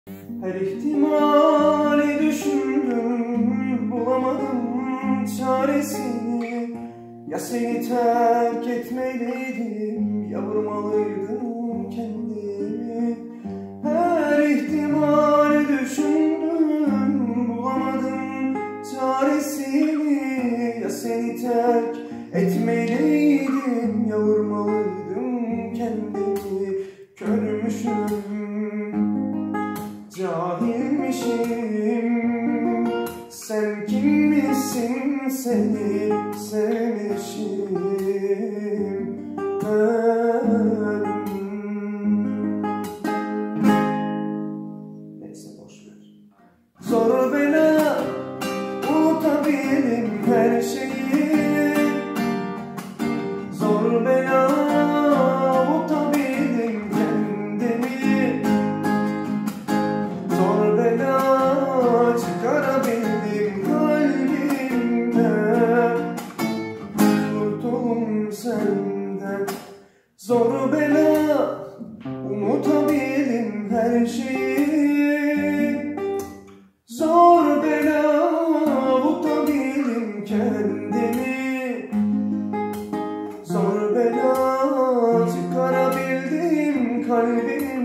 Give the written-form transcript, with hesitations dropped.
Her ihtimali düşündüm, bulamadım çaresini. Ya seni terk etmeliydim, ya vurmalıydım kendimi. Her ihtimali düşündüm, bulamadım çaresini. Ya seni terk etmeliydim, ya vurmalıydım kendimi. Körmüşüm, cahilmişim, sen kim misin, seni sevmişim ben. Neyse boşver. Zor bela unutabilirim her şeyi. Zor bela unutabilirim kendimi. Zor bela çıkarabildim kalbimden. Kurtuldum senden. Zor bela unutabildim her şeyi. Zor bela unutabildim kendimi. Zor bela çıkarabildim kalbimden.